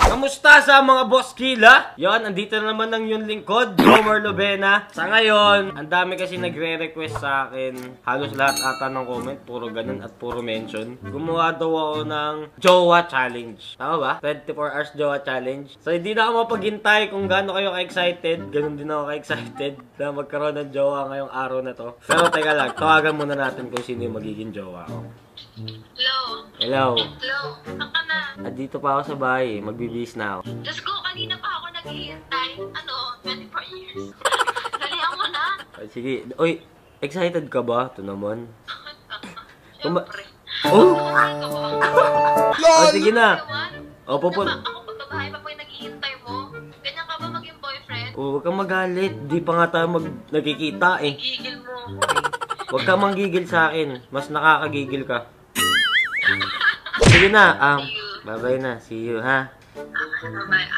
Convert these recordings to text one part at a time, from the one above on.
Kamusta sa mga boss kila? Yon, andito na naman ang yung lingkod, Jomer Lovena. Sa ngayon, ang dami kasi nagre-request sa akin. Halos lahat ata ng comment, puro ganun at puro mention. Gumawa daw ako ng Jowa Challenge. Tama ba? 24 hours Jowa Challenge. So hindi na ako mapaghintay kung gaano kayo ka-excited. Ganun din ako ka-excited na magkaroon ng jowa ngayong araw na to. Pero teka lang, tawagan muna natin kung sino yung magiging jowa ko. Hello? Hello? Hello? Saan ka na? Dito pa ako sa bahay, magbibihis na ako. Let's go! Kanina pa ako naghihintay. 24 years. Dalihan mo na. Sige. Uy, excited ka ba? Ito naman. Siyempre. Oh! Oh, sige na. O, Ako pagkabahay pa po yung naghihintay mo. Ganyan ka ba maging boyfriend? Huwag kang magalit. Di pa nga tayo nagkikita eh. Gigil mo. Huwag kang manggigil sa akin. Mas nakakagigil ka. Sige na. Bye-bye na. See you, ha? Bye-bye.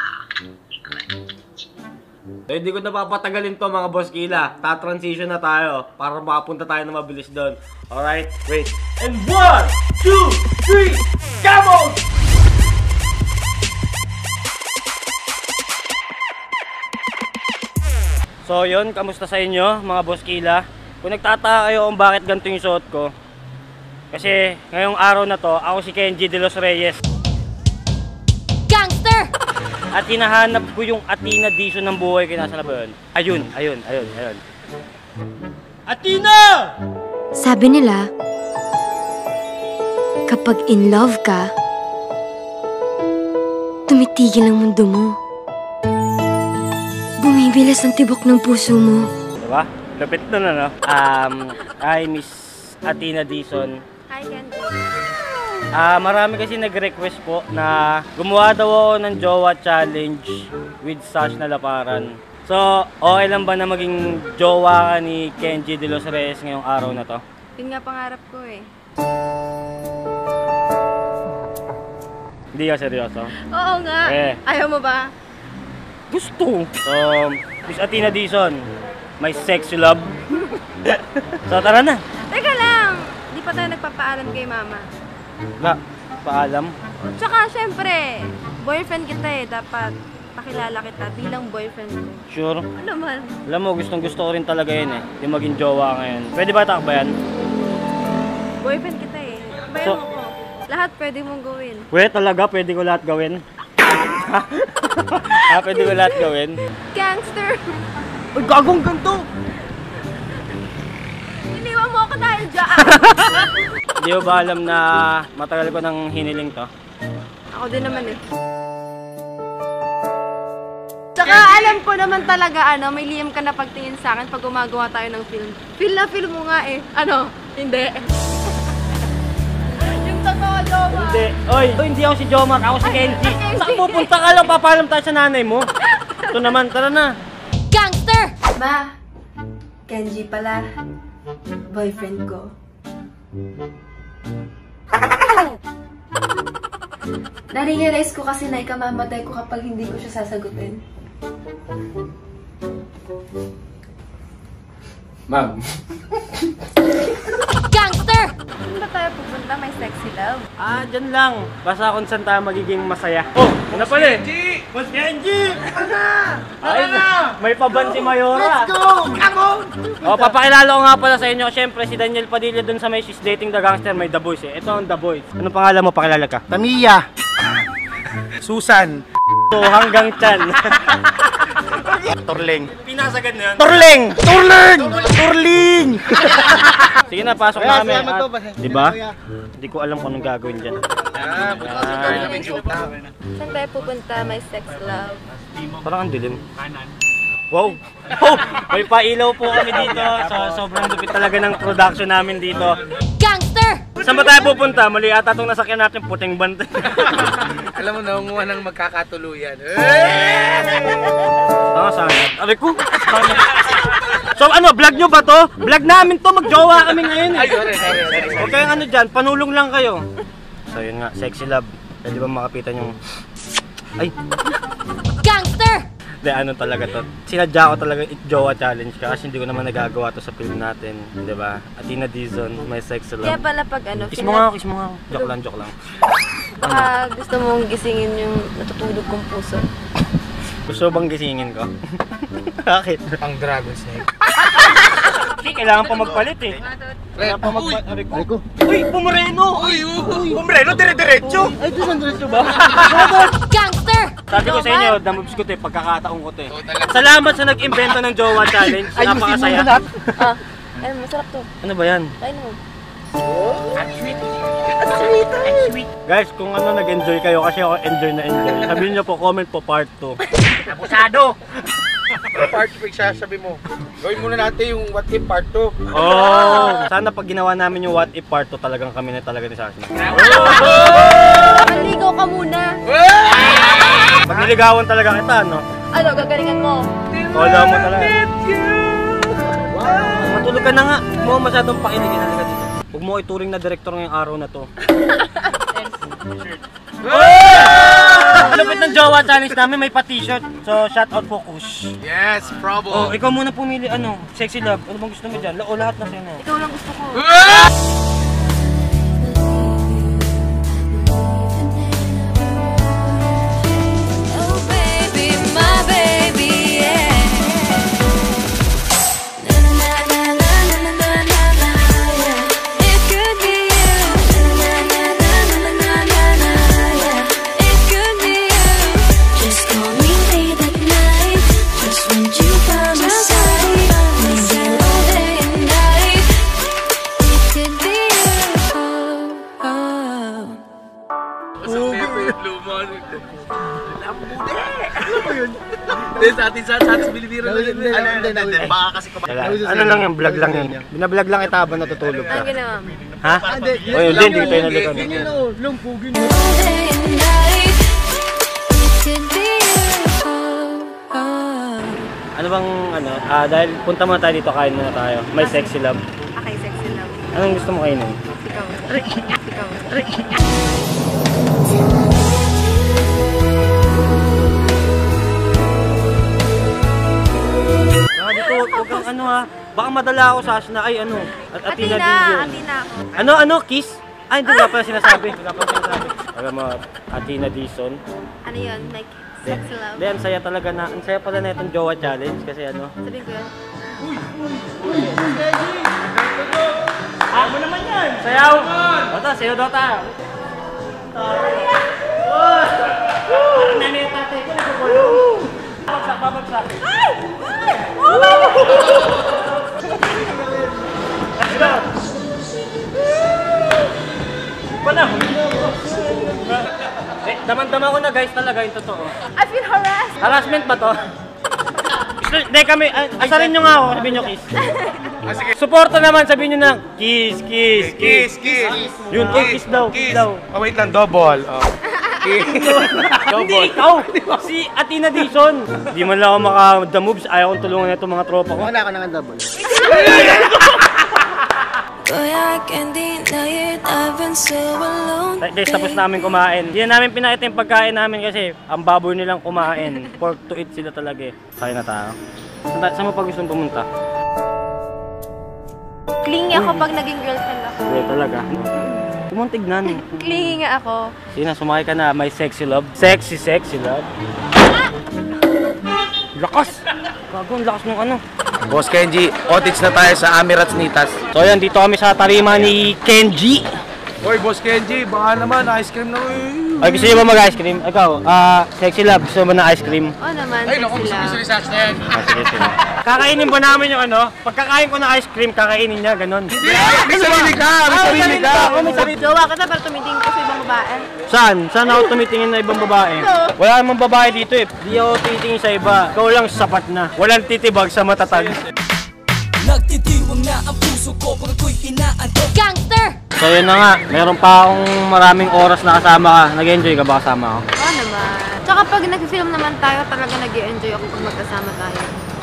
So, hindi ko napapatagalin to mga boss kila. Ta-transition na tayo para makapunta tayo na mabilis doon. Alright? Wait. And 1, 2, 3, come on! So, yun. Kamusta sa inyo mga boss kila? Kung nagtataka kayo kung bakit ganito yung suot ko, kasi ngayong araw na to, ako si Kenji de los Reyes. Gangster! At hinahanap ko yung Athena Dizon ng buhay ko. Nasa na ba yun? Ayun. Athena! Sabi nila, kapag in love ka, tumitigil ang mundo mo. Bumibilas ang tibok ng puso mo. Diba? Lapit na no? Hi, Miss Athena Dizon. Hi, Kenji. Marami kasi nag-request po na gumawa daw ako ng Jowa Challenge with Sash na Laparan. So, okay lang ba na maging jowa ka ni Kenji de los Reyes ngayong araw na to? Yun nga pangarap ko eh. Hindi ka seryoso? Oo nga. Ayaw mo ba? Gusto. So, Miss Athena Dizon, may sexy love. So, tara na. Teka lang, di pa tayo nagpapaalam kay mama. Na, paalam. Tsaka syempre, boyfriend kita eh. Dapat pakilala kita bilang boyfriend ko. Sure? Ano man? Alam mo, gustong-gusto ko rin talaga yun eh. Yung maging jowa ngayon. Pwede ba takbayan? Boyfriend kita eh. Bayan So- mo ko. Lahat pwede mong gawin. Pwede talaga, pwede ko lahat gawin. Pwede ko lahat gawin. Gangster! Ay, gagong ganito! Iniwan mo ako dahil dyan! Hindi ko ba alam na matagal ko nang hiniling to? Ako din naman eh. Tsaka alam ko naman talaga may lihim ka na pagtingin sa akin pag gumagawa tayo ng film. Feel na feel mo nga eh. Ano? Hindi. Yung totoo, Joma. Hindi. Oy, hindi ako si Jomar, ako si Kenji. Saan pupunta ka lang? Papalam tayo sa nanay mo. Ito naman, tara na. Gangster! Ma, Kenji pala, boyfriend ko. Nare-realize ko kasi na ikamamatay ko kapag hindi ko siya sasagutin. Ma'am. Gangster! Saan ba tayo pupunta? May sexy love. Dyan lang. Basta kung saan tayo magiging masaya. Oh, ano pala eh? Boss Kenji! Ay, may paban si Mayora. Let's go! Come on! Oh, papakilala ko nga pala sa inyo. Siyempre, si Daniel Padilla dun sa may She's Dating the Gangster, may The Boys eh. Ito ang The Boys. Anong pangalan mo? Pakilala ka. Tamiya. Susan. So, hanggang Chan. Torling. Pinasagad na yun. Torling! Torling! Torling! Sige na, pasok Kaya, namin. salamat po, boss. Diba? Hindi ko alam kung anong gagawin dyan. Saan tayo pupunta? May sex love. Parang ang dilim. Wow! Oh! May pailaw po kami dito. So, sobrang lupit talaga ng production namin dito. Gangster! Saan ba tayo pupunta? Mali ata itong nasakyan natin, puting bante. Alam mo, naunguha ng magkakatuluyan. Saan? Aray ko! So ano, vlog nyo ba to? Vlog namin to, magjowa kami ngayon eh. Sorry. Huwag kayong ano dyan, panulong lang kayo. So yun nga, sexy love. Pwede ba makapitan yung... Ay! Gangster! Hindi, ano talaga to. Sinadya ko talaga i-jowa challenge ka kasi hindi ko naman nagagawa to sa film natin. Di ba? Athena Dizon, my sexy love. Kaya pala pag Kiss mo nga, kiss mo nga. Joke lang. Baka gusto mong gisingin yung natutulog kong puso. Gusto bang gisingin ko? Bakit? Ang dragon snake. Hindi, kailangan pa magpalit eh. Kailangan pa magpalit. Uy, pumreno! Uy, pumreno, dire-diretso! Ay, doon ang diretso ba? Gangster! Sabi ko sa inyo, damobs ko to eh, pagkakataon ko to eh. Salamat sa nag-invento ng Jowa Challenge. Napakasaya. Ah, ayun, masarap to. Ano ba yan? Kain mo. Guys, kung ano nag-enjoy kayo, kasi ako enjoy na enjoy. Sabihin nyo po, comment po part 2. Abusado! Part 2, sabi mo. Gawin muna natin yung what if part 2. Oh, sana pag ginawa namin yung what if part 2, talagang kami na talaga ni Sashi. Maligaw ka muna. Pag niligawan talaga kita, no? Ano, gagalingan mo? Wala mo talaga. Matulog ka na nga. Huwag mo masyadong pakiligin na dito. Huwag mo ituring na direktor ngayong araw na to. Lapit ng Jowa Challenge namin, may pa-t-shirt. So, shout out Focus. Yes, bravo. Oh, ikaw muna pumili, ano, sexy love. Ano bang gusto mo dyan? O, lahat na sa'yo na. Ikaw lang gusto ko. Oh baby, my baby, yeah. Na na na na na na na na na, yeah. It could be you. Na na na na na na na na, yeah. It could be you. Just call me late at night. Just want you by my side. Need you all day and night. It could be you. Oh, oh. Ano lang yung vlog lang yun. Binablog lang kita habang natutulog ka. Ang ginawa mo. Ha? O yun din, hindi tayo nalikan. All day and night. It could be you. Oh, oh. Ano bang, ano, dahil punta muna tayo dito, kain muna tayo. May sexy love. Okay, sexy love. Anong gusto mo kainin? Ikaw. Ikaw. Dito, huwag kang ano ha. Baka madala ako sa Asna. Ay, ano? Athena Athena Dizon. ako. Ano? Kiss? Ay, hindi nga pala sinasabi. Wala pala sinasabi. Alam mo, Athena Dizon. Ano yun? Like, sexy love? Hindi, ang saya talaga na. Ang saya pala na itong Jowa Challenge kasi ano. Sabihin ko yun. Mo naman yan! Sayaw! Dota, sayaw Dota! Parang nanay at tatay ko nagpapulong. Babagsak! Ay! Let's go! Panahon! Damang-dama ko na guys talaga yung totoo. I feel harassed! Harassment ba to? Hindi kami, asarin nyo nga ako, sabihin nyo kiss. Suporta naman, sabihin nyo na kiss. Yun, kiss daw. Oh, wait lang, double. Oh. Hindi ikaw, si Athena Dizon. Hindi man lang ako maka-the-moves, ayaw kong tulungan na itong mga tropa ko. Wala ka nang double. Boy, I can't deny it. I've been so alone. Guys, tapos namin kumain. Hindi na namin pinakita yung pagkain namin kasi ang baboy nilang kumain. Pork to eat sila talaga eh. Kaya na tayo. Saan mo pa gustong pumunta? Clingy ako pag naging girlfriend ako. Hindi talaga. Kumang tignan. Clingy nga ako. Sige na, sumakay ka na. May sexy love. Sexy love. Lakas! Gago, ang lakas ng ano. Boss Kenji, otits na tayo sa Amirats Nitas. So yan, dito kami sa tarima ni Kenji. Hoy, Boss Kenji, baka naman ice cream na Ay, gusto niyo ba mag-ice cream? Ikaw, sexy love, gusto mo na ice cream? Oo naman, Ay, naku, sexy gusto love. ni Sash na yan. Sige. Kakainin ba namin yung ano? Pagkakain ko ng ice cream, kakainin niya, ganun. May sarili ka! May sarili. Jowa ka na para tumitingin ko sa ibang babae. Saan? Saan ako tumitingin na ibang babae? Wala namang babae dito eh. Di ako titingin sa iba. Ikaw lang sapat na. Walang titibag sa matatag. Nagtitiwang na ang puso ko pag ako'y inaantok. Gangster! So yun na nga, meron pa akong maraming oras na kasama ka. Nag-enjoy ka ba kasama ako? Oo naman. Tsaka pag nag-film naman tayo, talaga nag-i-enjoy ako pag magkasama tayo.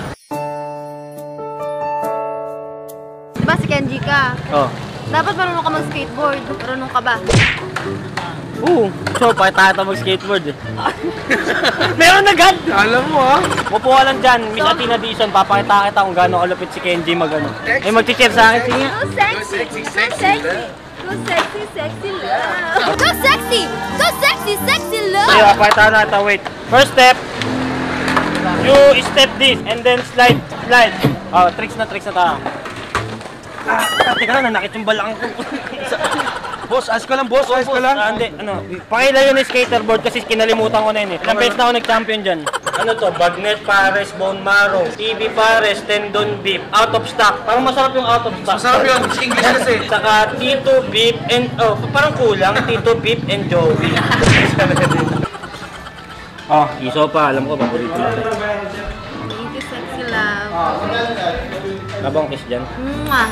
Diba si Kenji ka? Oh. Dapat marunong ka mag-skateboard. Marunong ka ba? Oo. So, pakita kita mag-skateboard eh. Meron agad! Alam mo ha? Upo ka lang dyan, Miss Athena Dizon. Papakita kita kung gaano kalupit si Kenji mag-ano. Eh, mag-cheer sa akin. Sige nga. So sexy! So sexy! Go sexy, sexy love. Go sexy! Go sexy, sexy love! Ayun, pakita natin. Wait. First step. You step this and then slide. Oh, tricks na tayo. Teka lang, nanakit yung balakang ko. Boss, ayos ka lang, boss. Ayos ka lang. Hindi, pakilayo yung skaterboard kasi kinalimutan ko na yun eh. Ilang beses na ako nag-champion dyan. Ano to? Bagnet pares, bone marrow, TV pares, tendon beef, out of stock. Parang masarap yung out of stock. Masarap yun. English kasi. Saka Tito beef and, parang kulang. Tito beef and Joey. Iso pa. Alam ko, paborito natin. Thank you, sexy love. Labang kiss dyan. Mwah!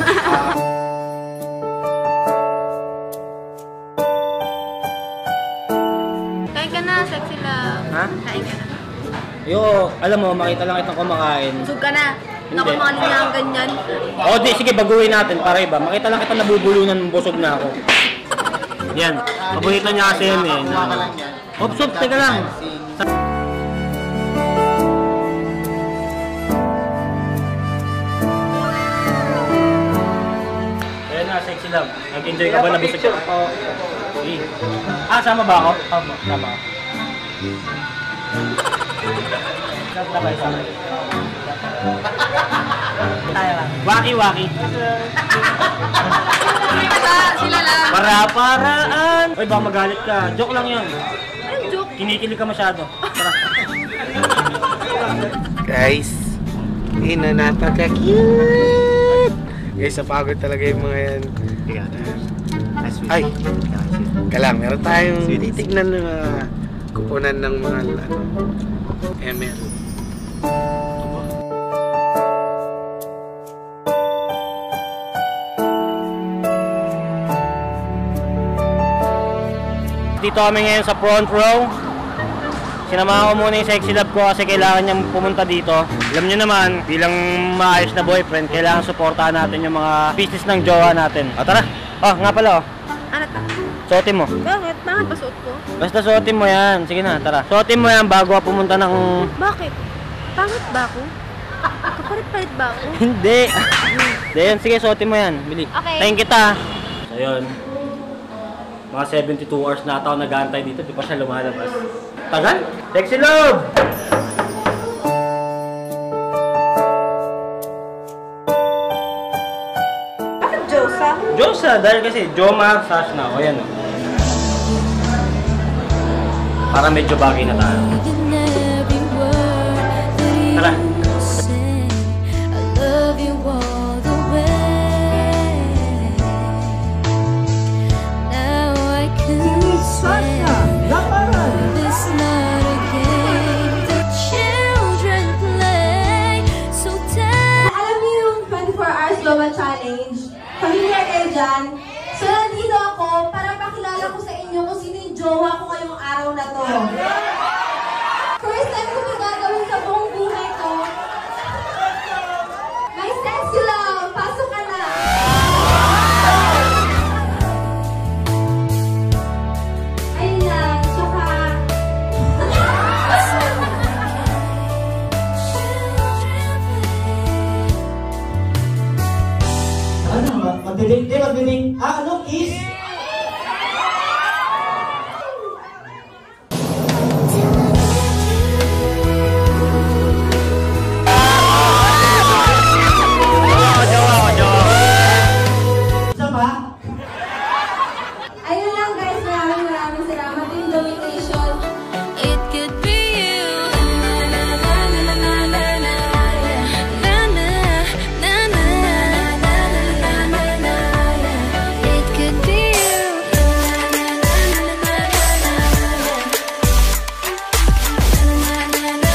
Kain ka na, sexy love. Ha? Kain ka na. Yo, alam mo, makita lang kitang kumakain. Busog ka na. Naku, mga linyang ganyan. Di, sige, baguhin natin para iba. Makita lang kita nabubulunan, busog na ako. Yan, paborito niya kasi yun eh. Ops, teka lang. Ayan na, sexy love. Nag-enjoy ka ba? Nabusog ka? Sige. Sama ba ako? Sama ako. Waki-waki. Sila lang. Para-paraan. Uy, baka magalit ka. Joke lang yun. Anong joke? Kinikilig ka masyado. Tara. Guys, napaka-cute. Guys, napagod talaga yung mga yan. Ay, kalang, meron tayong titignan ng kupunan ng mga ML. Dito kami ngayon sa front row. Sinamahan ko muna yung sexy love ko kasi kailangan niyang pumunta dito. Alam niyo naman, bilang maayos na boyfriend, kailangan suportahan natin yung mga business ng jowa natin. Tara! Nga pala Ano ka? Suotin mo. Bakit? Bakit ba suot ko? Basta suotin mo yan. Sige na, tara. Suotin mo yan bago ka pumunta ng... Bakit? Pangit ba ako? Kapalit-palit ba ako? Hindi. Hindi yan. Sige, suotin mo yan. Bili. Okay. Tayin kita. So, yun. Mga 72 hours na ako nag-aantay dito. Di pa siya lumalabas. Tagal? Sexy love! Bakit Josa? Josa, dahil kasi Jomar Sash na. O yan. Para medyo bagay na tayo. Tara. Challenge. Familiar kayo dyan? So, nandito ako para pakilala ko sa inyo kung sino yung jowa ko ngayong araw na to. First time ko ito gagawin sa buong buhay ko. My sexy love, pasok ka na! Ayun lang, tsaka... Magdidig. Ano? Kiss? Isa pa? Ayun lang guys, maraming salamat yung invitation. It could be you. Na na na na na na na. Na na na na na na na na. It could be you. Na na na na na na na. Na na na na na na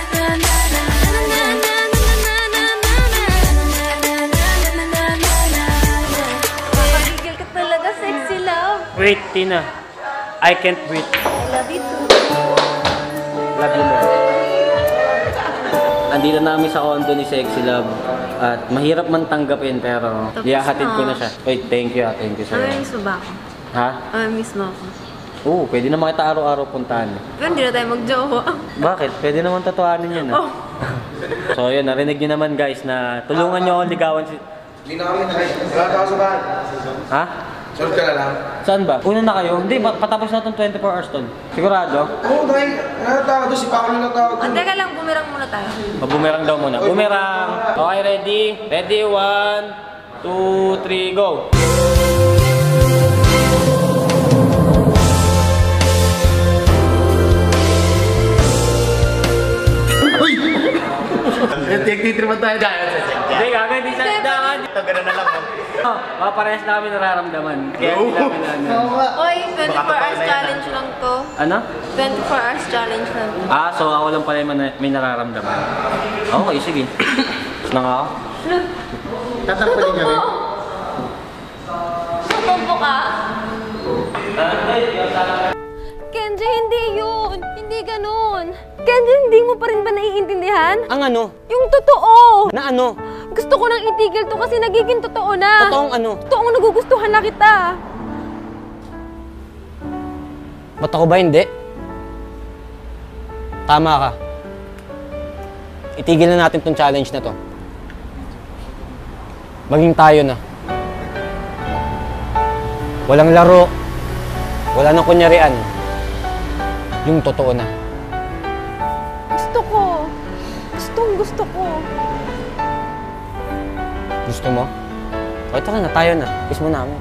na. Papagigil ka talaga, sexy love. Wait, Tina. I can't breathe. I love you too. Love you more. Andito na kami sa condo ni Sexy Love. At mahirap man tanggapin pero Tapos ihahatid ko na. na siya. Wait, thank you sa'yo. Miss mo ba ako? Ha? Miss mo ako. Oo, pwede naman kita araw-araw puntahan. Pero hindi na tayo magjowa. Bakit? Pwede naman tatuanin yun Oh. So yun, narinig nyo naman guys na tulungan nyo akong ligawan si... Hindi na kami na guys. Wala ako sa bahay. Ha? Sunod ka na lang. Saan ba? Una na kayo? Hindi, patapos na itong 24 hours ton. Sigurado? Oo, dahil tao doon, si Paolo na tao doon. Teka lang, bumirang muna tayo. Bumerang daw muna. Bumerang! Okay, ready? Ready, 1, 2, 3, go! Nagtitripan tayo dahil sa Sentya. Hindi, gaga, hindi sa dakan. Ito, gano'n na lang. Parehas namin nararamdaman. Kaya hindi namin ano. Oy, 24 hours challenge lang to. Ano? 24 hours challenge lang to. Ah, so ako lang pala yung may nararamdaman. Okay, sige. Na nga ako. Tatampalin kami. Tutumbo ka? Kenji, hindi yun. Hindi ganun. Kenji, hindi mo pa rin ba naiintindihan? Ang ano? Yung totoo. Na ano? Gusto ko nang itigil to kasi nagiging totoo na. Totoong ano? Totoong nagugustuhan na kita. Ba't ako ba hindi? Tama ka. Itigil na natin tong challenge na to. Maging tayo na. Walang laro. Wala nang kunyarian. Yung totoo na. Gusto ko. Gusto ko. Gusto mo? O, tara na, tayo na. Kiss mo namin.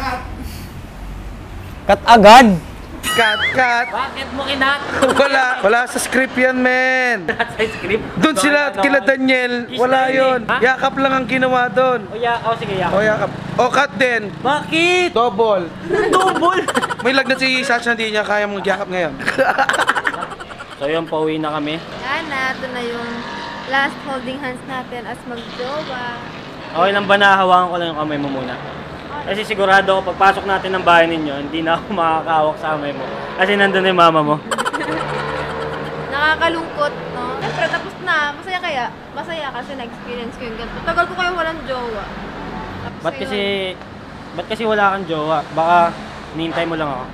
Cut agad! Cut! Bakit mo kinat? Wala sa script yan, men. Sa script? Doon sila, kila Daniel. Wala yun. Ha? Yakap lang ang ginawa doon. Sige, yakap. O, yakap. O, cut din. Bakit? Double. Double! May lagnat si Sacha, hindi niya kaya mong yakap ngayon. So yun, pauwi na kami. Yan na, ito na yung last holding hands natin as magjowa. Okay lang ba na hawakan ko lang yung kamay mo muna? Kasi sigurado ako, pagpasok natin ng bahay ninyo, hindi na ako makakahawak sa kamay mo. Kasi nandun na yung mama mo. Nakakalungkot, no? Siyempre, tapos na. Masaya kaya? Masaya kasi na-experience ko yung ganito. Tagal ko kayo walang jowa. Tapos Ba't kasi wala kang jowa? Baka hinihintay mo lang ako.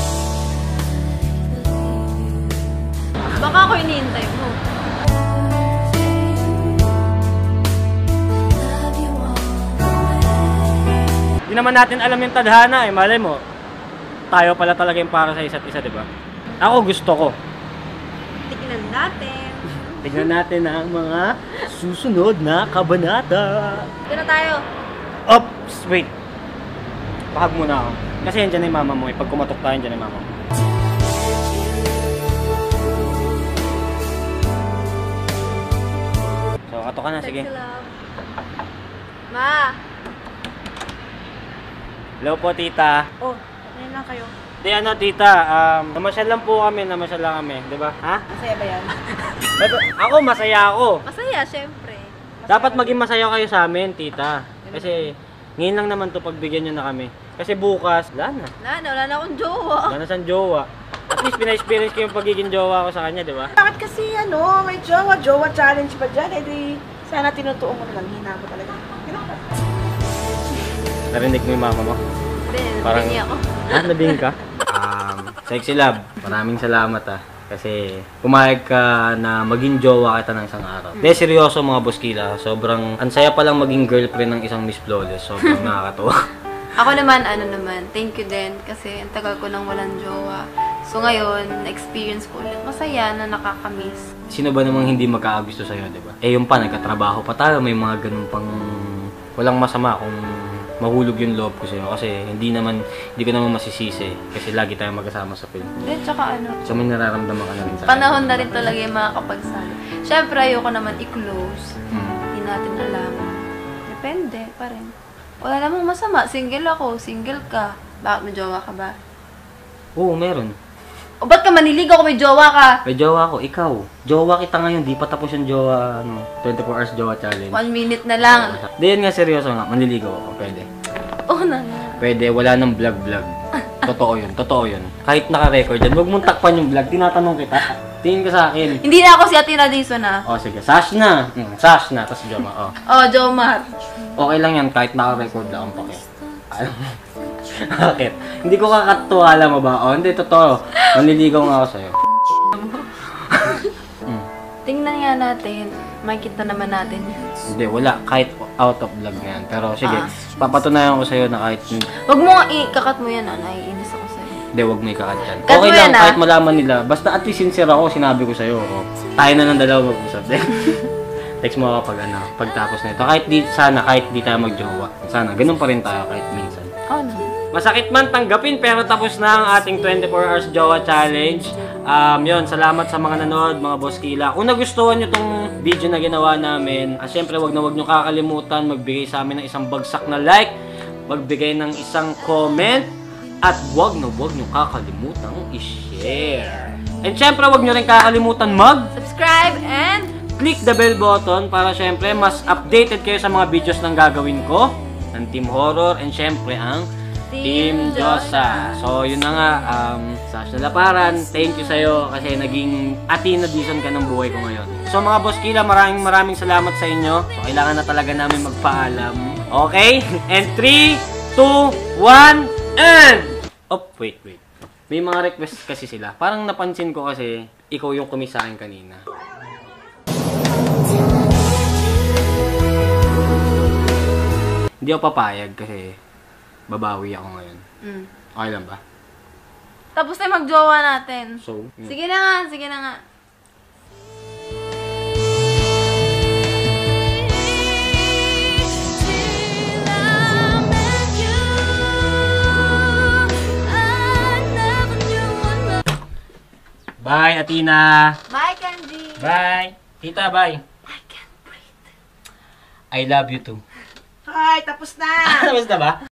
Baka ako hinihintay mo. Hindi naman natin alam yung tadhana eh, malay mo. Tayo pala talaga yung para sa isa't isa, di ba? Ako gusto ko. Tignan natin. Tignan natin ang mga susunod na kabanata. Ito na tayo. Oops! Wait. Pahag muna ako. Kasi yan yung mama mo eh. Pag kumatok tayo, yan yung mama mo. So, katok ka na, sige. Sexy love. Ma! Hello po, tita. Oh, ano lang kayo? Di ano, tita, namasyal lang po kami, di ba? Ha? Masaya ba yan? Ako, masaya ako. Masaya, syempre. Dapat maging masaya kayo sa amin, tita. Kasi, ngayon lang naman to pagbigyan nyo na kami. Kasi bukas, wala na. Wala na akong jowa. Wala na siyang jowa. At least, pina-experience ko yung pagiging jowa ko sa kanya, di ba? Bakit kasi may jowa challenge pa dyan? Eh di, sana tinutuong mo na lang, hina mo talaga. Narinig mo yung mama mo? Hindi, Parang- nabingi ako. Nabing ka? Sexy love, maraming salamat Kasi pumayag ka na maging jowa kita ng isang araw. Hindi, seryoso mga boskila. Sobrang, ansaya palang maging girlfriend ng isang Miss Flawless. Sobrang nakakatawa. Ako naman, thank you din. Kasi ang tagal ko nang walang jowa. So ngayon, na-experience ko ulit. Masaya na nakakamiss. Sino ba namang hindi magkakagusto sa'yo, di ba? Eh yung pa, nagkatrabaho pa tayo. May mga ganun pang walang masama kung mahulog yung loob ko sa'yo. Kasi hindi ko naman masisisi. Kasi lagi tayong magkasama sa film. Then, tsaka So may nararamdaman ka na rin sa akin. panahon na rin talaga yung mga kapagsali. Siyempre, ayoko naman i-close. Hindi natin alam. Depende pa rin. Wala namang masama. Single ako. Single ka. Bakit may jowa ka ba? Oo, meron. O ba't ka maniligaw kung may jowa ka? May jowa ako, ikaw. Jowa kita ngayon, di pa tapos yung jowa, 24 hours jowa challenge. 1 minute na lang. Di yan nga, seryoso nga, manliligaw ako, pwede. Oo na nga. Pwede, wala nang vlog-vlog. Totoo yun. Kahit naka-record yan, huwag mong takpan yung vlog, tinatanong kita. Tingin ka sa akin. Hindi na ako si Ate Radison ah. O sige, Sash na, tapos Joma, Oh, Jomar. Okay lang yan, kahit naka-record lang ang pake. Bakit? Hindi ko kakatuwala mo ba? O, hindi, totoo. Manliligaw nga ako sa'yo. Tingnan nga natin. Makikita naman natin yan. Hindi, wala. Kahit out of vlog na yan. Pero sige, papatunayan ko sa'yo na kahit... Huwag mo ikakat mo yan, naiinis ako sa'yo. Hindi, wag mo ikakat yan. Cut Okay mo lang, yan, kahit malaman nila. Basta at least sincere ako, sinabi ko sa'yo. Oh. Tayo na ng dalawa mag-usap. Text mo ako pagtapos na ito. Kahit di tayo magjowa. Sana, ganun pa rin tayo kahit minsan. Oh, no. Masakit man tanggapin, pero tapos na ang ating 24 Hours Jowa Challenge. Yun, salamat sa mga nanood, mga Boss Kila. Kung nagustuhan nyo tong video na ginawa namin, syempre wag nyo kakalimutan magbigay sa amin ng isang bagsak na like, magbigay ng isang comment, at wag nyo kakalimutan i-share. And syempre wag nyo rin kakalimutan subscribe and click the bell button para syempre mas updated kayo sa mga videos ng gagawin ko ng Team Horror and syempre ang Team Diyosa. So, yun na nga, Sash na Laparan, thank you sa'yo kasi naging Athena Dizon ka ng buhay ko ngayon. So, mga Boss Kila, maraming salamat sa inyo. So, kailangan na talaga namin magpaalam. Okay? And 3, 2, 1, and... Oh, wait. May mga request kasi sila. Parang napansin ko kasi ikaw yung kumis sa akin kanina. Hindi ako papayag kasi babawi ako ngayon. Okay lang ba? tapos na magjowa natin. So, Sige na nga. bye, Athena! Bye, Kenji! Bye! Tita, bye! I can't breathe. I love you too. Hi, tapos na! Tapos na ba?